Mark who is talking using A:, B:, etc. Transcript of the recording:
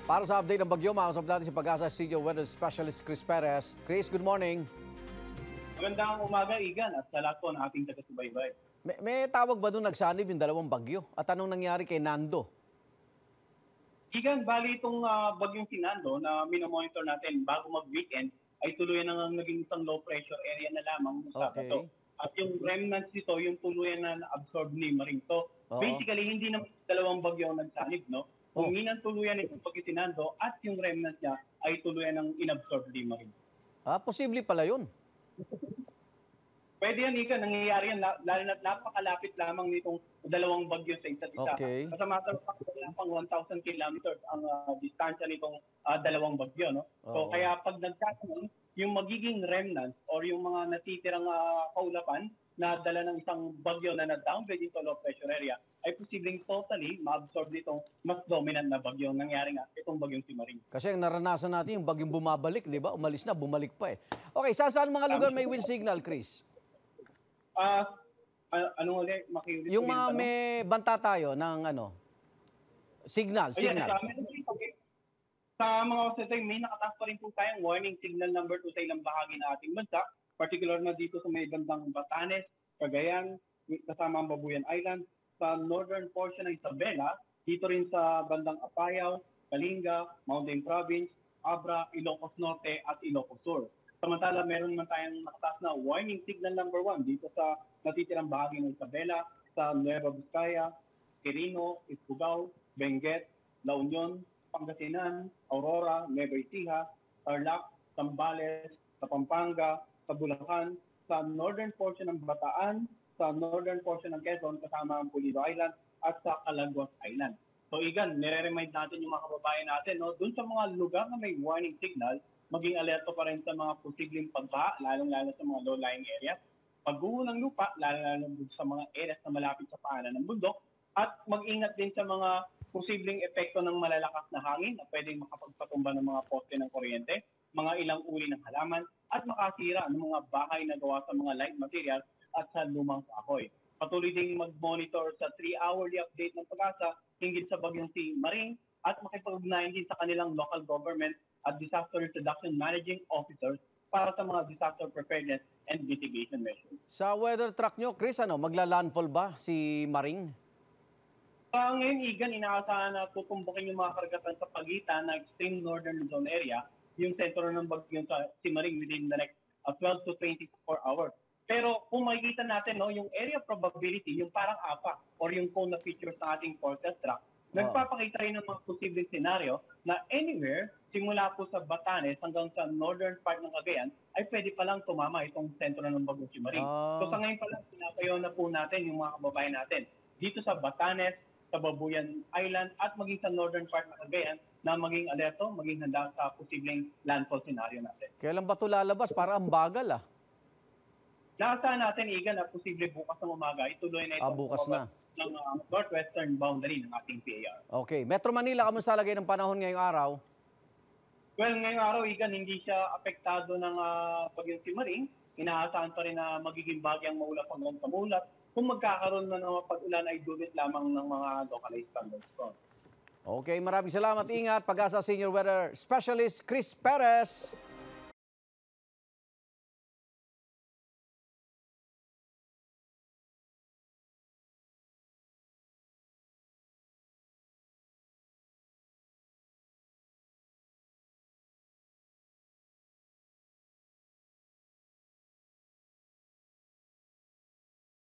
A: Para sa update ng bagyo, makausap natin si Pag-asa Studio Weather Specialist Chris Perez. Chris, good morning.
B: Magandang umaga, Igan, at sa lahat po ng ating taga-subaybay.
A: May tawag ba doon nagsanib yung dalawang bagyo? At anong nangyari kay Nando?
B: Igan, bali itong bagyong si Nando na minomonitor natin bago mag-weekend ay tuluyan nang naging isang low pressure area na lamang ng Sabado. At yung remnants nito, yung tuluyan na absorb ni Maring. So, basically, hindi naman dalawang bagyo ang nagsanib, no? Kung tuluyan itong bagyo si Nando at yung remnants niya ay tuluyan ng inabsorb ni Maring.
A: Posible pala yun.
B: Pwede yan, Ika. Nangyayari yan. Lalo na napakalapit lamang nitong dalawang bagyo sa isa't isa.
A: Okay.
B: Sa matter of fact, pang 1,000 kilometers ang distansya nitong dalawang bagyo. No? So kaya pag nagkakaroon, yung magiging remnants or yung mga natitirang kaulapan na dala ng isang bagyo na na-downgrade into low pressure area ay posibleng totally ma-absorb nitong mas dominant na bagyo. Nangyari nga itong bagyong si Maring.
A: Kasi ang naranasan natin yung bagyong bumabalik, di ba? Umalis na, bumalik pa eh. Okay, saan mga lugar may wind signal, Chris?
B: Ano ulit?
A: Yung mga may banta tayo ng signal.
B: Sa mga kasatay, may nakataas pa rin po tayong warning signal number 2 sa ilang bahagi ng ating bansa. Particular na dito sa may bandang Batanes, Cagayan, kasama ang Babuyan Island, sa northern portion ng Isabela, dito rin sa bandang Apayao, Kalinga, Mountain Province, Abra, Ilocos Norte at Ilocos Sur. Samantala, meron naman tayong nakataas na warning signal number 1 dito sa natitirang bahagi ng Isabela, sa Nueva Vizcaya, Quirino, Isbugao, Benguet, La Union, Pangasinan, Aurora, Nueva Ecija, Tarlac, Zambales, sa Pampanga, sa Bulacan, sa northern portion ng Bataan, sa northern portion ng Quezon, kasama ang Pulido Island, at sa Calaguas Island. So, Igan, nire-remind natin yung mga kababayan natin, no? Doon sa mga lugar na may warning signal, maging alerto pa rin sa mga posibleng pagbaha, lalong-lalo sa mga low-lying areas, pagguho ng lupa, lalong-lalo sa mga areas na malapit sa paanan ng bundok, at mag-ingat din sa mga posibleng epekto ng malalakas na hangin na pwedeng makapagpatumba ng mga poste ng kuryente, mga ilang uri ng halaman, at makasira ng mga bahay na gawa sa mga light materials at sa lumang kahoy. Patuloy ding mag-monitor sa 3-hourly update ng Pag-asa hinggil sa bagyong si Maring at makipag-ugnayan din sa kanilang local government at disaster reduction managing officers para sa mga disaster preparedness and mitigation measures.
A: Sa weather track nyo, Chris, magla-landfall ba si Maring?
B: Ngayon, Igan, inaasahan na tutumbukin yung mga karagatan sa pagitan ng extreme northern Luzon area, yung sentro ng bagyong si Maring within the next 12 to 24 hours. Pero kung makikita natin, no, yung area probability, yung parang APA or yung cone na features ng ating forecast track, nagpapakita rin ng mga posibleng senaryo na anywhere, simula po sa Batanes hanggang sa northern part ng Cagayan, ay pwede palang tumama itong sentro ng bagyong si Maring. So sa ngayon pala, sinatayo na po natin yung mga kababayan natin dito sa Batanes, sa Babuyan Island at maging sa northern part ng Cagayan na maging alerto, maging handa sa posibleng landfall scenario natin.
A: Kailan ba ito lalabas? Para ang bagal
B: Naasahan natin, Igan, na posible bukas ng umaga, ituloy na ito
A: bukas na
B: ng northwestern boundary ng ating PAR.
A: Okay. Metro Manila, kamusta lagay ng panahon ngayong araw?
B: Well, ngayong araw, Igan, hindi siya apektado ng bagyong si Maring. Inaasahan pa rin na magiging bagyang maulap hanggang pamulat. Kung magkakaroon na ng pag-ulan ay dulot lamang ng mga localized thunderstorms.
A: Okay, maraming salamat. Ingat. Pag-asa Senior Weather Specialist Chris Perez.